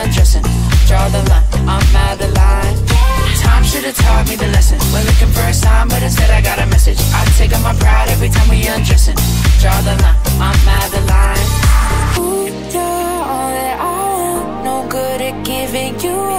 undressing. Draw the line, I'm Madeline. Time should've taught me the lesson. We're looking for a sign, but instead I got a message. I take on my pride every time we undressing. Draw the line, I'm Madeline. Ooh, you're all that I want. No good at giving you